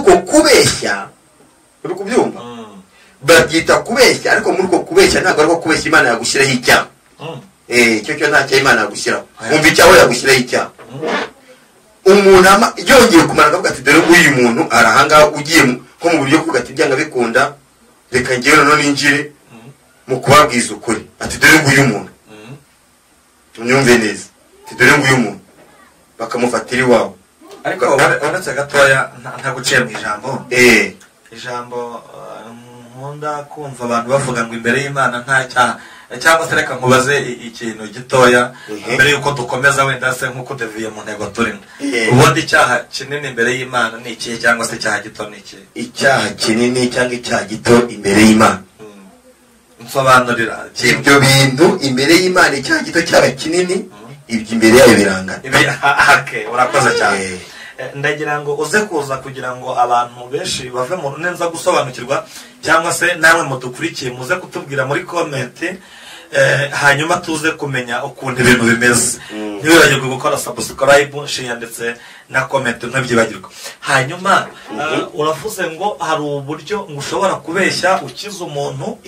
uko kubeshya uri kubyumva babyita kubeshya ariko muri uko kubeshya ntabwo ariko kubeshya Imana yagushyiraho icyaha cyo nta cyo Imana yagushyiraho umva icyaho yagushyiraho icyaha umuntu yongeye kumara akavuga ati dore uyu muntu arahanga ugiye nko mu buryo kugata ibyanga bikunda reka ngewe none ninjire mu kubabwiza ukuri ati dore uyu muntu unyumve neza ati dore uyu muntu bakamufatira iwawe ariko uretse gatoya nta guciye mu ijambo ijambo nkunda kumva abantu bavuga ngo imbere y'Imana nta cyaha cyangwa se reka nkubaze ikintu gitoya mbere yuko dukomeza wenda se nkuko deviye mu ntego turimo ubundi icyaha kinini imbere y'Imana ni ikihe cyangwa se icyaha gito ni ikihe icyaha kinini cyangwa icyaha gito imbere y'Imana nsobanurira ibyo bintu imbere y'Imana icyaha gito cyaba kinini ibyo imbere yayo birangana urakoze cyane ndagira ngo uze kuza kugira ngo abantu benshi bave mu neza gusobanukirwa cyangwa se nawe mudukurikiye muze kutubwira muri comment hanyuma tuze kumenya ukuntu ibintu bimeze ntiwibagirwe gukora subscribe share ndetse na comment ntubyibagirwe hanyuma uravuze ngo hari uburyo ngo ushobora kubeshya ukiza umuntu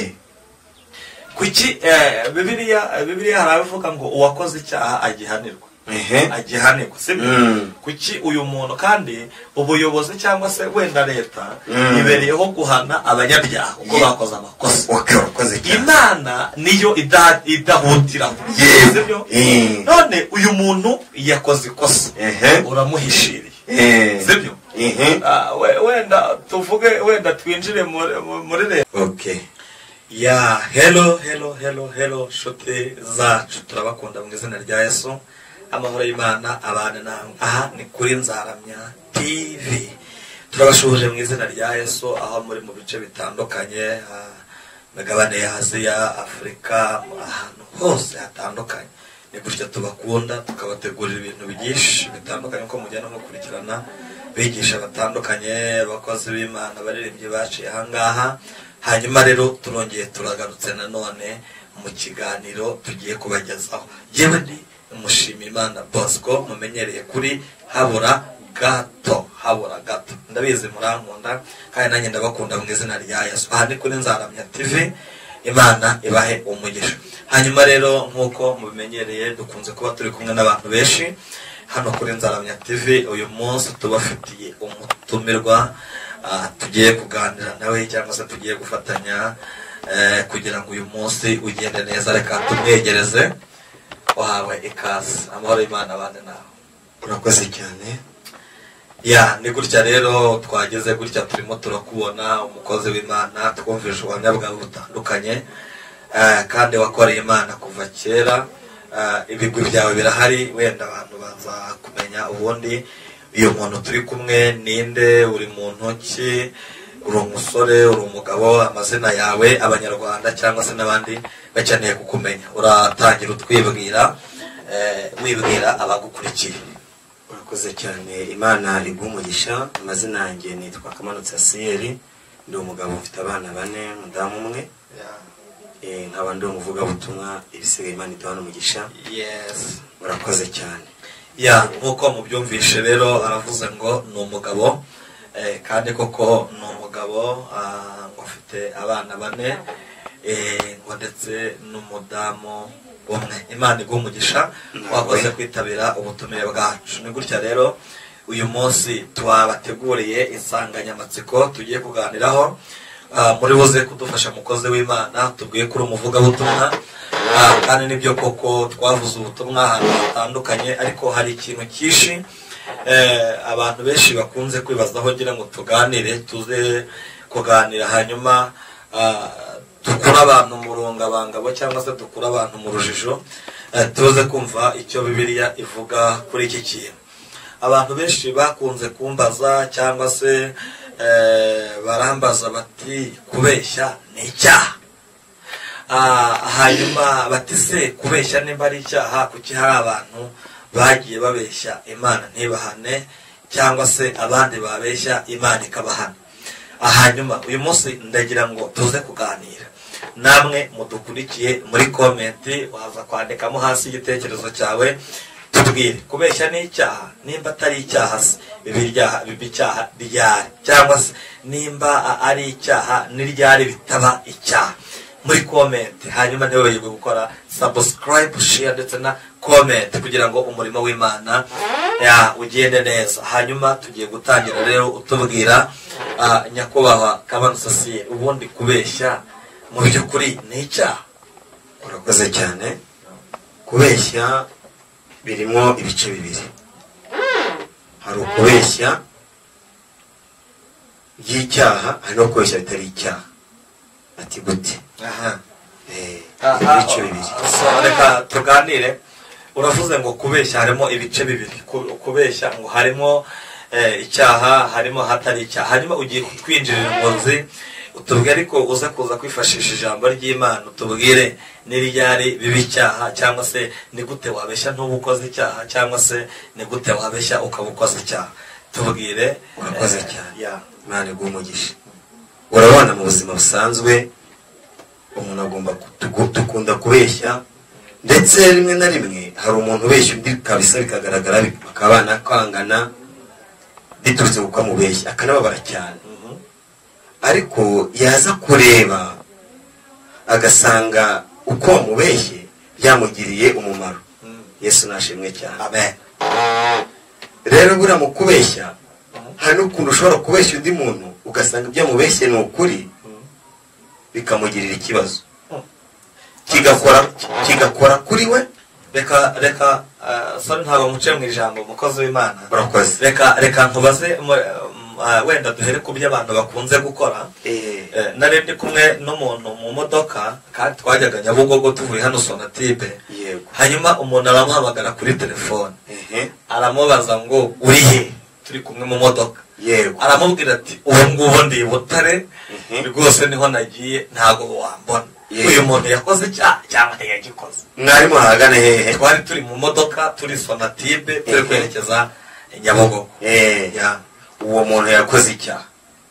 kuki Bibiliya haravuga ngo uwakoze icyaha agihanirwa agihanirwa kuki uyu muntu kandi ubuyobozi cyangwa se wenda leta ibereyeho guhana abanyabyaha uko bakoze amakosa Imana niyo idahutiraho none uyu muntu yakoze ikosa uramuhishiriye sibyo wenda tuvuge wenda twinjire muri leta hello shote zacu turabakunda mu izina rya Yesu amahoro y'Imana abana namwe aha ni kuri Nzaramya TV turabashuje mu izina rya Yesu aho muri mu bice bitandukanye migabane ya Aziya Afrika ahantu hose hatandukanye ni gutya tubakunda tukabategurira ibintu byinshi bitandukanye ko mujyana mukurikirana bigisha batandukanye abakozi b'Imana baririmbye baciye ahangaha hanyuma rero turongeye turagarutse nanone mu kiganiro tugiye kubagezaho yewe ndi Mushimiyimana Bosco mumenyereye kuri habura gato ndabizi murankunda kandi nanjye ndabakunda mu izina rya Yesu aha ni kuri Nzaramya TV Imana ibahe umugisha hanyuma rero nkuko mubimenyereye dukunze kuba turi kumwe n'abantu benshi hano kuri Nzaramya TV uyu munsi tubafitiye umutumirwa tugiye kuganira nawe cyangwa se tugiye gufatanya kugira ngo uyu munsi ugende neza reka tumwegereze wahawe ikaze amahoro y'Imana abane nawe urakoze cyane ni gutya rero twageze gutya turimo turakubona umukozi w'Imana twumvise ubuhamya bwawe butandukanye kandi wakoreye Imana kuva kera ibigwi byawe birahari wenda abantu baza kumenya ubundi uyu muntu turi kumwe ninde uri mu ntoki uri umusore uri umugabo amazina yawe abanyarwanda cyangwa se n'abandi bakeneye kukumenya uratangira utwibwira wibwira abagukurikiye urakoze cyane Imana igumugisha amazina yanjye nitwa Kamanutse Asieri ndi umugabo ufite abana 4 mudamu umwe nkaba ndi umuvuga butumwa ibisigaye Imana idahana umugisha urakoze cyane nkuko mubyumvishe rero aravuze ngo ni umugabo kandi koko ni umugabo ufite abana 4 ngo ndetse n'umudamu umwe Imana igumugisha wakoze kwitabira ubutumire bwacu ni gutya rero uyu munsi twabateguriye insanganyamatsiko tugiye kuganiraho muri buze kudufasha mukozi w'Imana tubwiye kuri umuvuga butumwa kandi nibyo koko twavuze ubutumwa ahantu hatandukanye ariko hari ikintu kishi abantu benshi bakunze kwibazaho ngira ngo tuganire tuze kuganira hanyuma dukura abantu mu rungabangabo cyangwa se dukura abantu mu rujijo tuze kumva icyo Bibiliya ivuga kuri iki kintu abantu benshi bakunze kumbaza cyangwa se barambaza bati kubeshya ni icyaha hanyuma bati se kubeshya nimba ari icyaha kuki hari abantu bagiye babeshya Imana ntibahane cyangwa se abandi babeshya Imana ikabahana hanyuma uyu munsi ndagira ngo tuze kuganira namwe mudukurikiye muri comment waza kwandikamo hasi igitekerezo cyawe tubwire kubeshya ni icyaha, nimba atari icyaha se biba icyaha ryari, cyangwa se nimba ari icyaha n'iryari bitaba icyaha? Muri comment hanyuma ntiwibagirwe gukora subscribe, share ndetse na comment kugira ngo umurimo w'Imana ugende neza. Hanyuma tugiye gutangira rero utubwira nyakubahwa Kabano Sasiye, ubundi kubeshya mu by'ukuri ni icyaha? Urakoze cyane. Kubeshya birimo ibice bibiri. Hari ukubeshya y'icyaha, hari no kubeshya bitari icyaha. Ati gute? Ibice bibiri. Reka tuganire. Uravuze ngo kubeshya harimo ibice bibiri. Kubeshya ngo harimo icyaha, harimo hatari icyaha. Hanyuma ugiye kutwinjirira ingozi, utubwire ariko uza kuza kwifashisha ijambo ry'Imana, utubwire n'iryari biba icyaha, cyangwa se ni gute wabeshya ntubukoze icyaha, cyangwa se ni gute wabeshya ukabukoza icyaha. Tubwire. Urakoze cyane. Imana iguhe. Urabona mu buzima busanzwe umuntu agomba dukunda kubeshya, ndetse rimwe na rimwe hari umuntu ubeshya undi kabisa bikagaragara bakabana kwangana biturutse kuko amubeshya akanababara cyane. Ariko yaza kureba agasanga uko wamubeshye byamugiriye umumaro. Yesu nashimwe cyane. Amen. Rero buriya mu kubeshya hari n'ukuntu ushobora kubeshya undi muntu ugasanga ibyo amubeshye ni ukuri, bikamugirira ikibazo, kigakora kuri we. Reka sorry ntabwo muce mu ijambo umukozi w'Imana. Urakoze. Reka nkubaze, wenda duhere ku byo abantu bakunze gukora. Nari ndi kumwe n'umuntu mu modoka kandi twajyaga Nyabugogo tuvuye hano Sonatibe. Hanyuma umuntu aramuhamagara kuri telefone, aramubaza ngo uri he, turi kumwe mu modoka. Aramubwira ati ubu ngubu ndi Butare, rwose niho nagiye, ntago wambona. Uyu muntu yakoze cyangwa ntiyagikoze? Mwari muhagana hehe? Twari turi mu modoka turi Sonatibe turi kwerekeza Nyabugogo. Uwo muntu yakoze icyaha.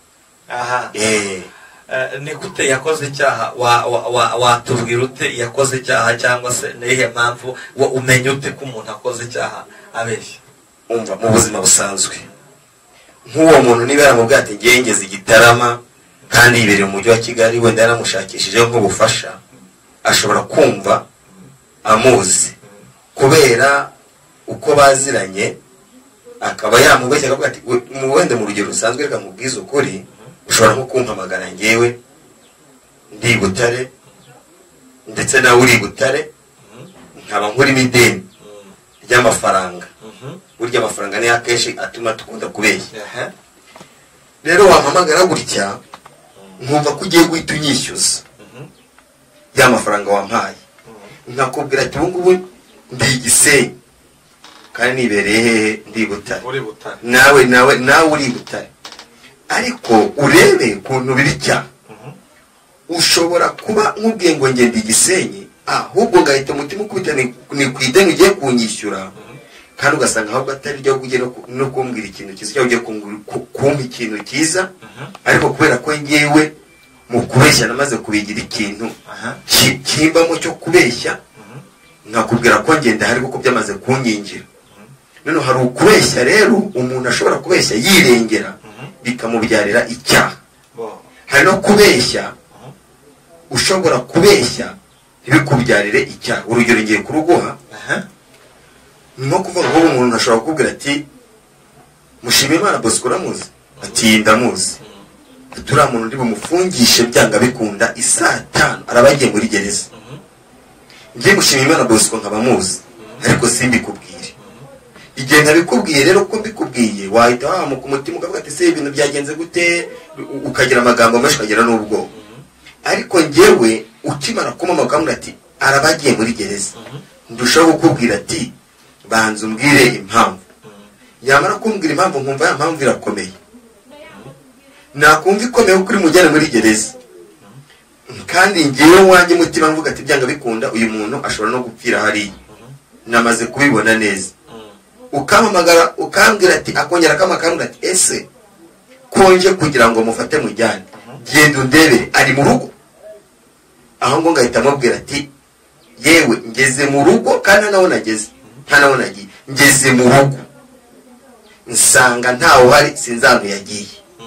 Ni gute yakoze icyaha? Watubwira ute yakoze icyaha, cyangwa se nihe mpamvu umenya ute ko umuntu akoze icyaha abeshya? Umva, mu buzima busanzwe nk'uwo muntu niba yaramubwiye ati ngiye ngeze Gitarama kandi yibereye mu mujyi wa Kigali, wenda yaramushakishije nk'ubufasha, ashobora kumva amuzi kubera uko baziranye, akaba yamubeshya akavuga ati wenda mu rugero rusanzwe reka mubwize ukuri, ushobora nko kumpamagara ngewe ndi Butare ndetse nawe uri Butare, nkaba nkurimo ideni ry'amafaranga. Burya amafaranga ni akenshi atuma tukunda kubeshya. Rero wampamagara gutya nkumva ko ugiye guhita unyishyuza ya mafaranga wampaye, nkakubwira ati ubungubu ndi Gisenyi kandi nibereye hehe, ndi Butare. Nawe uri Butare, ariko urebe ukuntu biri cyane. Ushobora kuba nkubwiye ngo ngende ndi Gisenyi, ahubwo ngahita umutima ukubita ni ku ideni ugiye kunyishyura, kandi ugasanga ahubwo atari ryo ugiye no kumbwira ikintu cyiza, cyangwa ugiye kumpa ikintu cyiza, ariko kubera ko ngewe mu kubeshya namaze kubigira ikintu kimbamo cyo kubeshya, nkakubwira ko ngenda hari kuko byamaze kunyinjira. None hari ukubeshya rero umuntu ashobora kubeshya yirengera bikamubyarira icyaha. Hari no kubeshya ushobora kubeshya ntibikubyarire icyaha. Urugero ngiye kuruguha, nko kuvuga ngo umuntu ashobora kukubwira ati Mushimiyimana Bosco uramuzi? Ati ndamuzi. Turiya muntu ndi bumufungishe byanga bikunda isaa 5 arabagiye muri gereza. Ngiye Mushimiyimana Bosco nkabamuzi, ariko simbikubwire. Igihe ntabikubwiye rero ko mbikubwiye wahita wamuka umutima ukavuga ati se ibintu byagenze gute, ukagira amagambo menshi ukagira n'ubwo. Ariko ngewe ukimara kumamagara ati arabagiye muri gereza, ndushaho kukubwira ati banza umbwire impamvu. Yamara kumbwira impamvu nkumva ya mpamvu irakomeye, nakumva ikomeye kuri mujyane muri gereza, kandi ngewe wanjye mutima mvuga ati byanga bikunda uyu muntu ashobora no gupfira hari, namaze kubibona neza. Ukamamagara ukambwira ati akongera akamakambwira ati ese konje kugira ngo mufate mujyane, genda undebere ari mu rugo. Aho ngo ngahita mubwira ati yewe ngeze mu rugo kandi nawe nageze, nta naho nagiye. Ngeze mu rugo nsanga ntawe uhari, sinzi ahantu yagiye.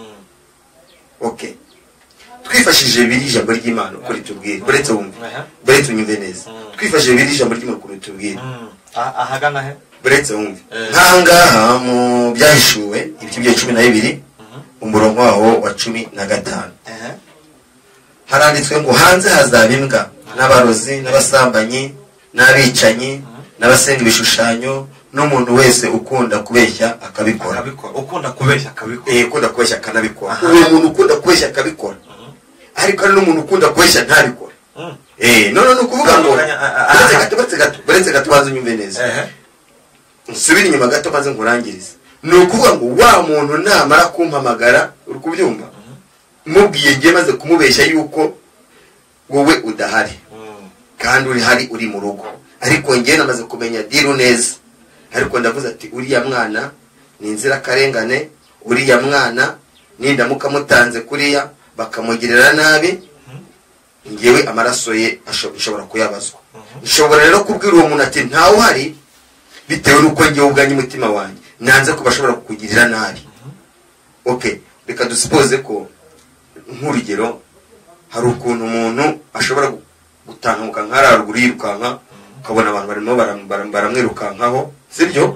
Okay, twifashishije biri ijambo ry'Imana uko ritubwira, buretse wumve, buretse unyumve neza, twifashishije biri ijambo ry'Imana uko ritubwira. Ahagana he? Buretse wumve, nkangaha mu byahishuwe ibice bya 12 umurongo waho wa 15 haranditswe ngo hanze hazaba imbwa n'abarozi n'abasambanyi n'abicanyi n'abasenga ibishushanyo n'umuntu wese ukunda kubeshya akabikora. Ukunda kubeshya akabikora. Ukunda kubeshya akanabikora. Uwo muntu ukunda kubeshya akabikora, ariko ari n'umuntu ukunda kubeshya ntabikora. None nukuvuga ngo buretse gato banze unyumve neza, nsubira inyuma gato banze nkurangiriza. Nukuvuga ngo wa muntu namara kumpamagara, uri kubyumva, mubwiye ngiye maze kumubeshya yuko wowe udahari kandi uri hari, uri mu rugo, ariko ngiye namaze kumenya diru neza, ariko ndavuze ati uriya mwana ni inzira karengane, uriya mwana nindamuka mutanze kuriya bakamugirira nabi, ngewe amaraso ye ashobora kuyabazwa. Nshobora rero kubwira uwo muntu ati ntawe uhari, bitewe nuko ngewe ubwanjye umutima wanjye nanze ko bashobora kukugirira nabi. Okay, reka dusipoze ko nk'urugero hari ukuntu umuntu ashobora gutanguka nk'araruguru yirukanka, ukabona abantu barimo baramwirukankaho, sibyo?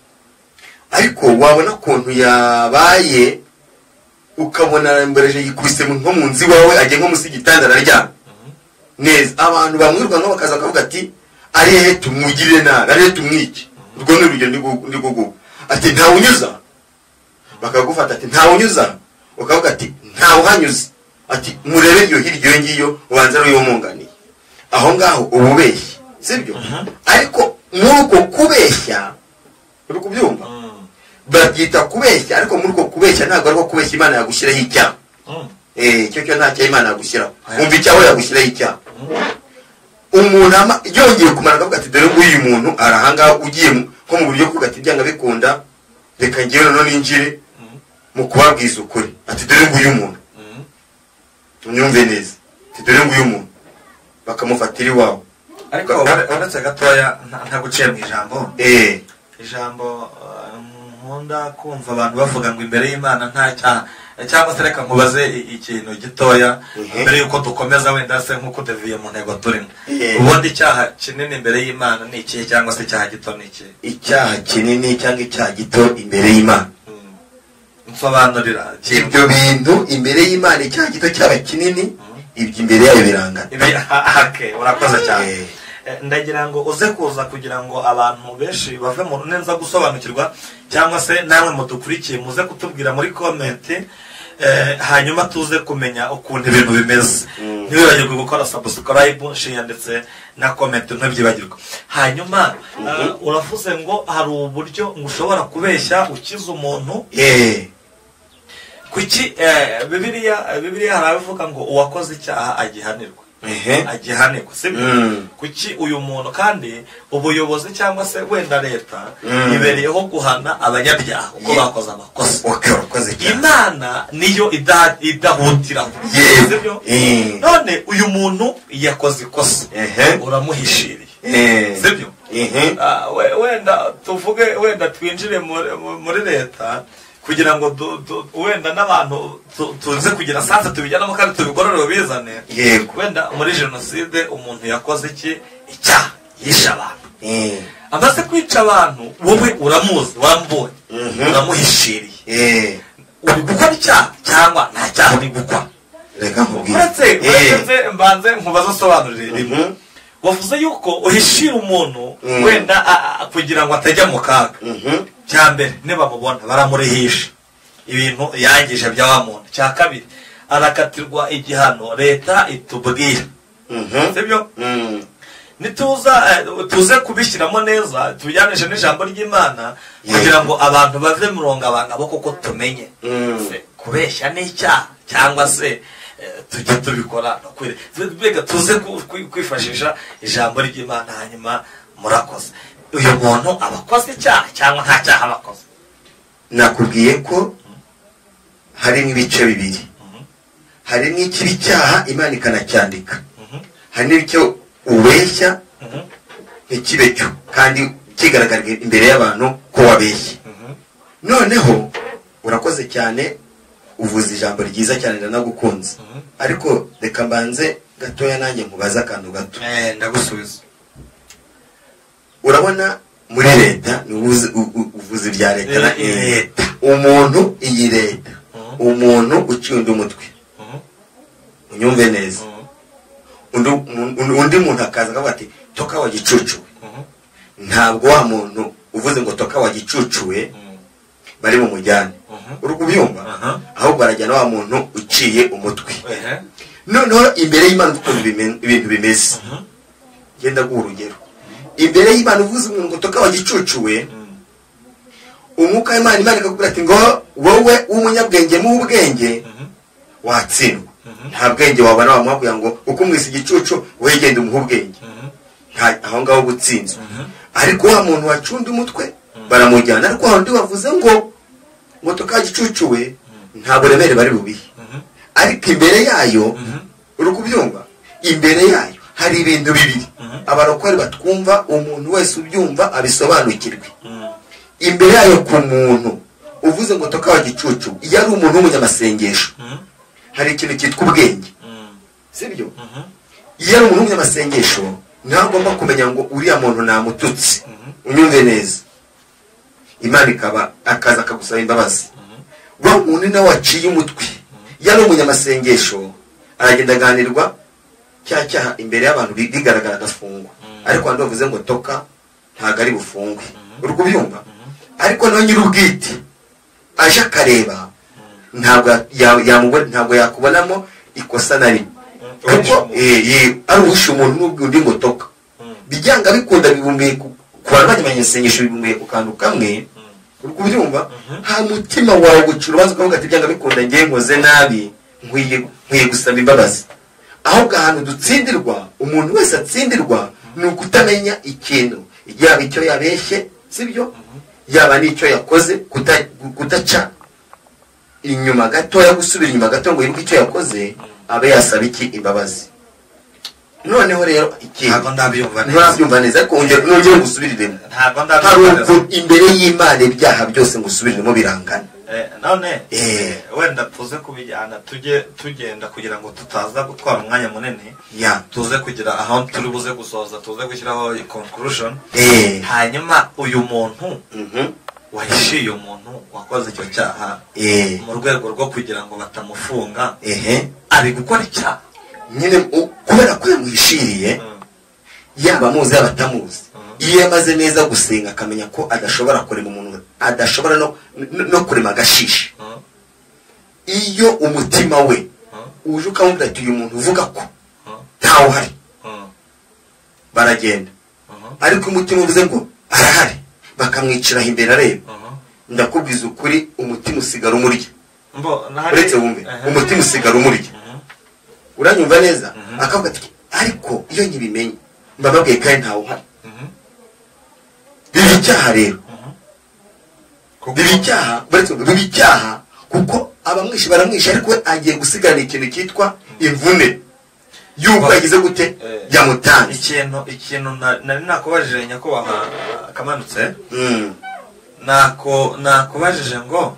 Ariko wabona ukuntu yabaye, ukabona mbereje yikubise nko mu nzi wawe, agiye nko musi gitanda araryama neza, abantu bamwirukankaho bakaza bakavuga ati ari hehe tumugirire nabi, ari hehe tumwice. Urwo ni urugero ndi gugu ati ntawe unyuza, bakagufata ati ntawe unyuza, ukavuga ati ntawe uhanyuza, ati murebe iyo hirya ngiyo ubanza ari yo munganiye. Aho ngaho ububeshya, sibyo? Ariko muri uko kubeshya, uri kubyumva, babyita kubeshya, ariko muri uko kubeshya ntabwo ariko kubeshya Imana yagushyiraho icyaha. Cyo nta cyo Imana yagushyiraho, umva icyaho yagushyiraho icyaha. Umuntu yongeye kumara akavuga ati dore uyu muntu arahanga, ugiye nko mu buryo kuvuga ati byanga bikunda, reka ngiye none ninjire mu kubabwiza ukuri, ati dore uyu muntu, unyumve neza, ati dore uyu muntu, bakamufatira iwawe. Ariko uretse gatoya nta guciye mu ijambo, ijambo nkunda kumva abantu bavuga ngo imbere y'Imana nta cyaha, cyangwa se reka nkubaze ikintu gitoya mbere yuko dukomeza, wenda se nkuko deviye mu ntego turimo. Ubundi icyaha kinini imbere y'Imana ni iki, cyangwa se icyaha gito ni iki? Icyaha kinini cyangwa icyaha gito imbere y'Imana, nsobanurira ibyo bintu imbere y'Imana. Icyaha gito cyaba kinini, ibyo imbere yayo birangana. Urakoze cyane. Ndagira ngo uze kuza kugira ngo abantu benshi bave mu neza gusobanukirwa, cyangwa se namwe mudukurikiye muze kutubwira muri comment, hanyuma tuze kumenya ukuntu ibintu bimeze. Ntiwibagirwe gukora subscribe, share ndetse na comment, ntubyibagirwe. Hanyuma uravuze ngo hari uburyo ngo ushobora kubeshya ukiza umuntu. Kuki Bibiliya haravuga ngo uwakoze icyaha agihanirwa, agihanirwa, sibyo? Kuki uyu muntu kandi ubuyobozi cyangwa se wenda leta ibereyeho guhana abanyabyaha uko bakoze amakosa, Imana niyo idahutiraho, sibyo? None uyu muntu yakoze ikosa, uramuhishiriye, sibyo? Wenda tuvuge, wenda twinjire muri leta kugira ngo wenda n'abantu tuze kugira sanse tubijyanamo kandi tubigorore bizane. Wenda muri jenoside umuntu yakoze iki? Icyaha, yisha abantu. Amaze kwica abantu, wowe uramuzi, wambonye, uramuhishiriye, uri gukora icyaha cyangwa nta cyaha uri gukora? Reka nkubwire, mbanze nkubaze usobanurire rimwe. Wavuze yuko uhishira umuntu wenda kugira ngo atajya mu kaga. Cyambere nibamubona baramurihisha ibintu yangije bya wa muntu. Cya kabiri arakatirwa igihano leta itubwira, sibyo? Tuze kubishyiramo neza, tubijyanishe n'ijambo ry'Imana kugira ngo abantu bave murongo abangabo, kuko tumenye kubeshya n'icyaha cyangwa se tujye tubikora. Mbega tuze kwifashisha ijambo ry'Imana, hanyuma murakoze. Uyu muntu abakoze icyaha cyangwa nta cyaha abakoze? Nakubwiye ko hari n'ibice bibiri. Hari n'ikibi cyaha Imana ikanacyandika, hari n'icyo ubeshya ntikibe cyo kandi kigaragarira imbere y'abantu ko wabeshye. Noneho urakoze cyane, uvuze ijambo ryiza cyane ndanagukunze, ariko reka mbanze gatoya nanjye nkubaza akantu gato. Ndagusubiza. Urabona muri leta uvuze ibya leta na leta, umuntu iyi leta, umuntu uciye undi umutwe, unyumve neza, undi muntu akaza akavuga ati toka wa gicucuwe. Ntabwo wa muntu uvuze ngo toka wa gicucuwe bari mu mujyane, uri kubyumva, ahubwo barajyana wa muntu uciye umutwe. Noneho imbere y'Imana ukuntu ibintu bimeze, genda guha urugero. Imbere y'Imana uvuze umuntu ngo toka wa gicucuwe, umwuka w'Imana, Imana ikakubwira ati ngo wowe w'umunyabwenge mu ubwenge watsindwa. Nta bwenge wabana wamubwira ngo uko umwisi igicucu wegenda umuha ubwenge, aho ngaho gutsinzwe. Ariko wa muntu wacunda umutwe baramujyana, ariko undi wavuze ngo toka gicucuwe nta buremere bari bubihe. Ariko imbere yayo, uri kubyumva, imbere yayo hari ibintu bibiri abarokore batwumva, umuntu wese ubyumva abisobanukirwe. Imbere yayo ku muntu uvuze ngo toka wa gicucu, iyo ari umuntu w'umunyamasengesho, hari ikintu cyitwa ubwenge, sibyo? Iyo ari umuntu w'umunyamasengesho ntagomba kumenya ngo uriya muntu namututse, unyumve neza, Imana ikaba akaza akagusaba imbabazi. Wa muntu nawe waciye umutwe, iyo ari umunyamasengesho aragenda aganirwa cya cyaha imbere y'abantu bigaragara agafungwa, ariko wandi bavuze ngo toka ntabwo ari bufungwe, uri kubyumva. Ariko nawe nyir'ubwite aje akareba, ntabwo yakubonamo ikosa na rimwe, kuko ari uwishe umuntu n'ubwundi ngo toka. Bijyanga bikunda bibumbiye ku bantu banyamasengesho, bibumbiye ku kantu kamwe, uri kubyumva. Ha mutima wawe gucura ubanza ukavuga ati byanga bikunda ngiye nkoze nabi, nkwiye gusaba imbabazi. Ahubwo ahantu dutsindirwa, umuntu wese atsindirwa, ni ukutamenya ikintu, yaba icyo yabeshye, sibyo, yaba n'icyo yakoze, kudaca inyuma gatoya, gusubira inyuma gato ngo yibuke icyo yakoze, abe yasaba iki? Imbabazi. Noneho rero ntabwo ndabyumva neza, ariko nongere ngusubiriremo. Hari uko imbere y'Imana ibyaha byose ngusubiriremo birangana. None wenda tuze kubijyana tugenda kugira ngo tutaza gutwara umwanya munini, tuze kugira aho turi buze gusoza, tuze gushyiraho conclusion. Hanyuma uyu muntu wahishiye umuntu wakoze icyo cyaha, mu rwego rwo kugira ngo batamufunga, ari gukora icyaha nyine kubera ko yamuhishiriye, yaba amuzi yaba atamuzi. Iyo yamaze neza gusenga akamenya ko adashobora kurema umuntu, adashobora no kurema agashishi, iyo umutima we uje ukamubwira ati uyu muntu uvuga ko ntawe uhari, baragenda. Ariko umutima uvuze ngo arahari, bakamwiciraho imbere areba, ndakubwiza ukuri, umutima usigara umurya. Uretse wumve, umutima usigara umurya, uranyumva neza. Akavuga ati ariko iyo nyibimenye mbababwiye kandi ntawe uhari. Bibi icyaha rero, bibi icyaha, kuko abamwishe baramwishe, ariko we agiye gusigarana ikintu cyitwa imvune y'uko yagize gute, yamutanze. Ikintu nari nakubajije nyakubahwa Kamanutse, nakubajije ngo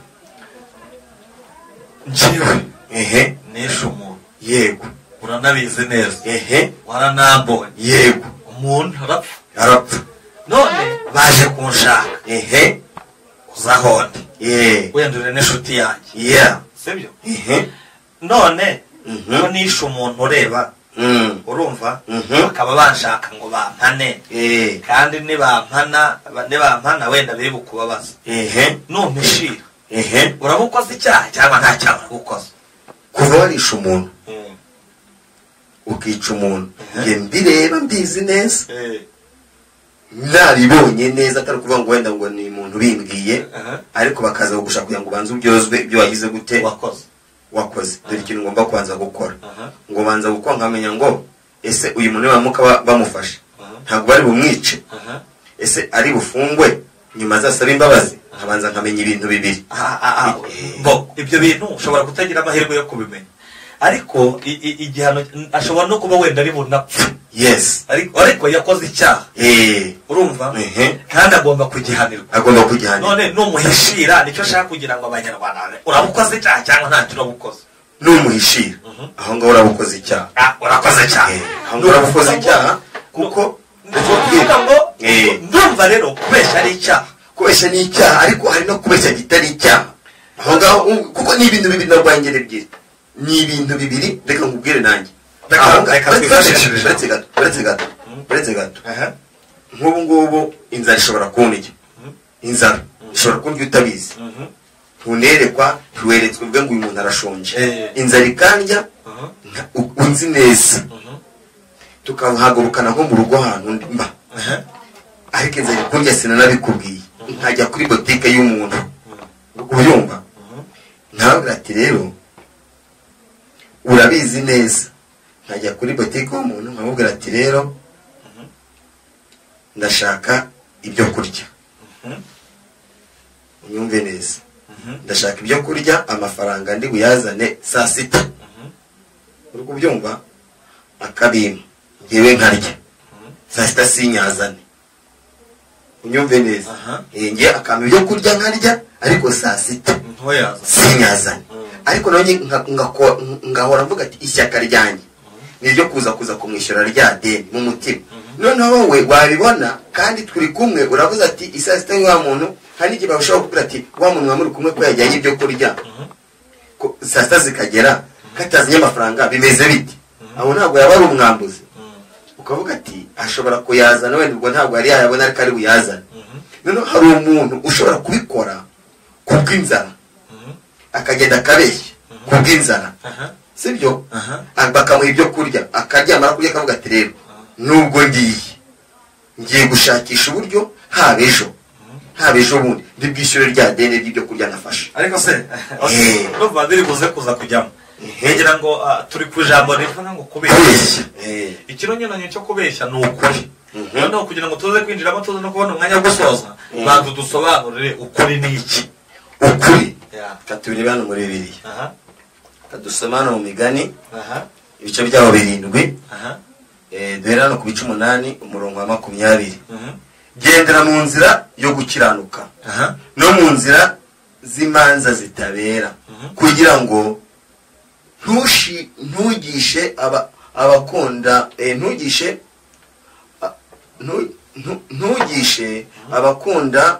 njyewe nishe umuntu, yego, uranabizi neza, waranambonye, yego, umuntu arapfa, none baje kunshaka, uzahonde, wenda uri n'inshuti yanjye, sibyo? None ko nishe umuntu ureba, urumva, bakaba banshaka ngo bampane, kandi nibampana wenda biri bukubabaza, numpishira uraba ukoze icyaha cyangwa nta cyaha uraba ukoze? Kuva warisha umuntu ukica umuntu, njye mbireba mbizi neza, nabibonye neza, atari kuvuga ngo wenda ngo ni umuntu bimbwiye, ariko bakaza kugushaka kugira ngo ubanze ubyozwe ibyo wagize gute, wakoze. Dore ikintu ngomba kubanza gukora, ngo banza gukora nkamenya ngo ese uyu muntu bamuka bamufashe ntabwo bari bumwice, ese ari bufungwe nyuma azasaba imbabazi, nkabanza nkamenya ibintu bibiri. Ibyo bintu ushobora kutagira amahirwe yo kubimenya, ariko igihano ashobora no kuba wenda ari bunapfe, yes ariko yakoze icyaha urumva kandi agomba kugihanirwa none numuhishira nicyo shaka kugira ngo abanyarwanda urabukoze icyaha cyangwa nta turabukoze numuhishira aho ngaho urabukoze icyaha urakoze icyaha aho ngaho urabukoze icyaha kuko ndumva rero kubeshya ari icyaha kubeshya ni icyaha ariko hari no kubeshya kitari icyaha aho ngaho kuko ni ibintu bibiri narwangere ebyiri ni ibintu bibiri reka nkubwire nanjye uretse gato nk'ubu ngubu inzara ishobora kunirya inzara ishobora kundya utabizi ntunerekwa ntiweretswe ubwe ngo uyu muntu arashonje inzara ikandya unzi neza tukahagurukana nko mu rugo ahantu mba ariko inzara ikundya sinanabikubwiye nkajya kuri botike y'umuntu ubyumva ntabwo ati rero urabizi neza nkajya kuri botike y'umuntu nkamubwira ati rero ndashaka ibyo kurya unyumve neza ndashaka ibyo kurya amafaranga ndi buyazane saa sita uri kubyumva akabima ngewe nkarya saa sita sinyazane unyumve neza nge akampa ibyo kurya nkarya ariko saa sita sinyazane ariko nanjye ngahora mvuga ati ishyaka ryanjye niryo kuza kumwishyura rya deni mu mutima noneho wowe wabibona kandi turi kumwe uravuze ati isaa sita wa muntu hari igihe bashobora kuvuga ati wa muntu mwamuri kumwe ko yajyanye ibyo kurya saa sita zikagera katazanye amafaranga bimeze biti aho ntabwo yaba ari umwambuzi ukavuga ati ashobora kuyazana wenda ubwo ntabwo yari yayabona ariko ari buyazane noneho hari umuntu ushobora kubikora kubw'inzara akagenda akabeshya kubw'inzara sibyo bakamuha ibyo kurya akarya amara kurya akavuga ati rero nubwo ngiye gushakisha uburyo haba ejo bundi ndibwishyure rya deni ry'ibyo kurya nafashe ariko se ndumva ndiri kuza kujyamo ngira ngo turi ku ijambo rivuga ngo kubeshya ikinyuranyo cyo kubeshya ni ukuri noneho kugira ngo tuze kwinjiramo tuze no kubona umwanya wo gusoza bantu dusobanurire ukuri ni iki ukuri katubiri bano muri Bibiliya kadusoma hano mu migani ibice byaho 7 duhera no ku bice 8 umurongo wa 20 gendera mu nzira yo gukiranuka no mu nzira z'imanza zitabera kugira ngo ntugishe abakunda ntugishe abakunda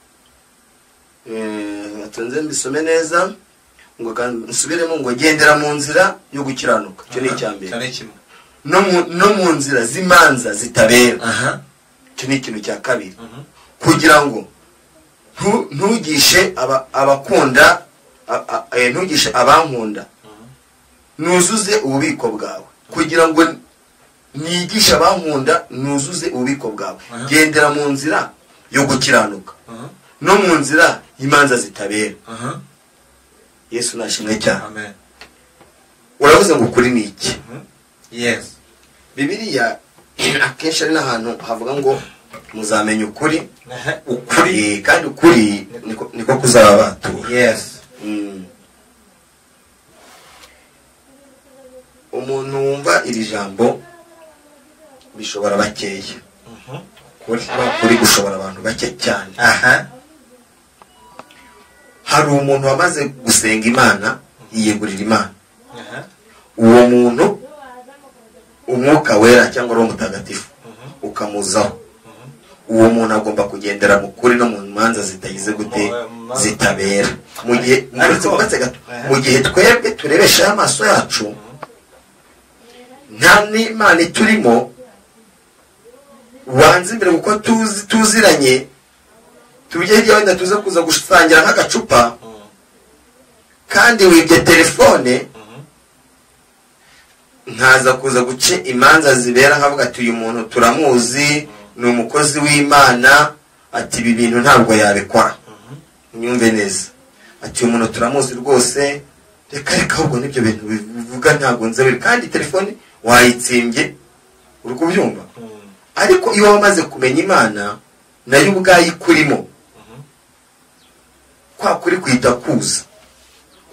atonze mbisome neza ngo nsubiremo ngo gendera mu nzira yo gukiranuka cyo ni icyambere no mu nzira z'imanza zitabera cyo ni ikintu cya kabiri kugira ngo ntugishe abakunda ntugishe abankunda nuzuze ububiko bwawe kugira ngo nigishe abankunda nuzuze ububiko bwawe gendera mu nzira yo gukiranuka no mu nzira y'imanza zitabera Yesu nashimwe cyane amen uravuze ngo ukuri ni iki yes Bibiliya akenshi ari n'ahantu havuga ngo muzamenya ukuri kandi ukuri niko kuzababatura yes umuntu wumva iri jambo bishobora bakeya kuri gushobora abantu bake cyane hari umuntu wamaze gusenga Imana yiyegurira Imana uwo muntu umwuka wera cyangwa Roho Mutagatifu ukamuzaho uwo muntu agomba kugendera mu kuri no mu manza zitagize gute zitabera mu gihe twebwe turebesha amaso yacu nta n'Imana turimo wanze imbere kuko tuziranye tujye hirya wenda tuze kuza gusangira nk'agacupa kandi wibye telefone nkaza kuza guce imanza zibera nkavuga ati uyu muntu turamuzi ni umukozi w'Imana ati ibi bintu ntabwo yabikora nyumve neza ati uyu muntu turamuzi rwose reka ahubwo n'ibyo bintu bivuga ntabwo nzabiri kandi telefone wayitsimbye uri kubyumva ariko iyo wamaze kumenya Imana nayo ubwayo ikurimo kwa kuri kwita kuza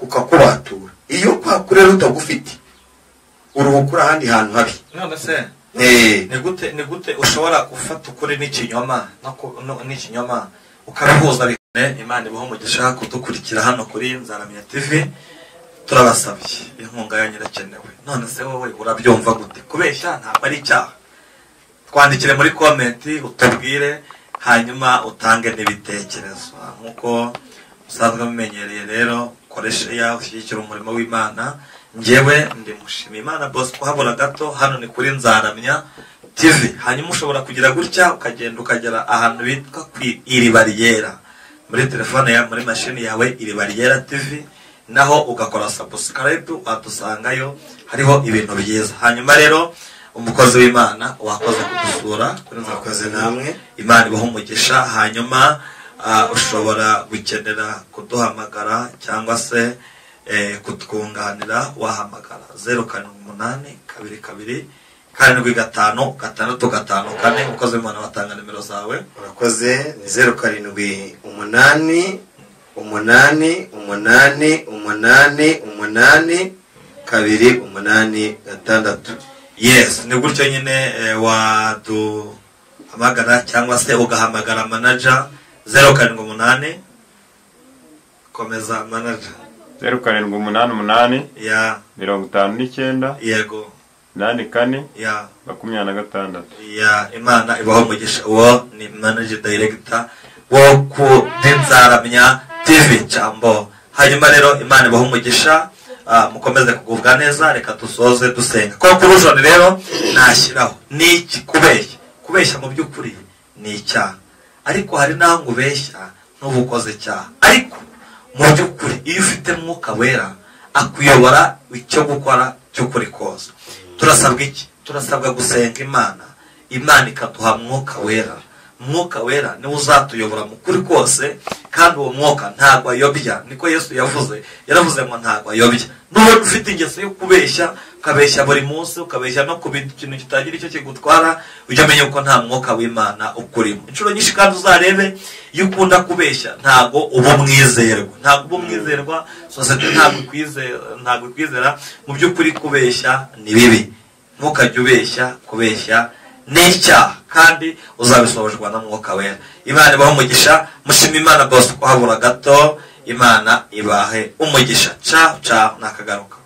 kukakubatura iyo kwa kuri rero utagufite uruhukura ahandi hantu habi none se ni gute ushobora gufata ukuri n'ikinyoma n'ikinyoma ukabihuza bikane. Imana ibaho umugisha kudukurikira hano kuri Nzaramya TV. Turabasabye inkunga yanyu irakenewe. None se wowe urabyumva gute? Kubeshya ntabwo ari icyaha. Twandikire muri comment utubwire, hanyuma utange n'ibitekerezo nkuko usanzwe mumenyereye. Rero koresha yawe ushyigikira umurimo w'Imana. Njyewe ndi Mushima Imana Bosco habura gato, hano ni kuri Nzaramya TV. Hanyuma ushobora kugira gutya ukagenda ukagera ahantu bitwa ku Iriba Ryera muri telefone ya muri mashini yawe, Iriba Ryera TV, naho ugakora subscribe wadusangayo, hariho ibintu byiza. Hanyuma rero umukozi w'Imana wakoze kudusura kuri Nzakoze namwe, Imana ibaho umugisha. Hanyuma ushobora gukenera kuduhamagara cyangwa se kutwunganira, wahamagara 0782225654. Umukozi w'Imana watanga nimero zawe. Urakoze. Ni 0788888886. Yes, ni gutyo nyine waduhamagara cyangwa se ugahamagara manager 078 komeza manager 0788 ya 59 yego 84 ya 26 ya. Imana ibaho umugisha. Uwo ni manager director wo ku Nzaramya TV Jambo. Hanyuma rero Imana ibaho umugisha, mukomeze kugubwa neza. Reka dusoze dusenga. Conclusion rero nashyiraho niki kubeshya mu by'ukuri ni icyaha, ariko hari naho ngubeshya n'ubukoze cyaha. Ariko mu by'ukuri iyo ufite Mwuka Wera akuyobora icyo gukora cy'ukuri kose. Turasabwa iki? Turasabwa gusenga Imana ikaduha Mwuka Wera. Mwuka Wera niwe uzatuyobora mu kuri kose, kandi uwo mwuka ntabwo ayobya. Niko Yesu yaravuze ngo ntabwo ayobya. N'ubu ufite ingeso yo kubeshya, ukabeshya buri munsi, ukabeshya no ku bintu kitagira icyo kigutwara, ujya umenya ko nta Mwuka w'Imana ukurimo. Inshuro nyinshi kandi uzarebe iyo ukunda kubeshya ntabwo uba umwizerwa. Sosiyete ntabwo ikwizera. Mu by'ukuri kubeshya ni bibi. Ntukajye ubeshya. Kubeshya ni icyaha, kandi uzabisojwe na Mwuka Wera. Imana ibaho umugisha. Mushima Imana Bosco habura gato. Imana ibahe umugisha. Ciao nakagaruka.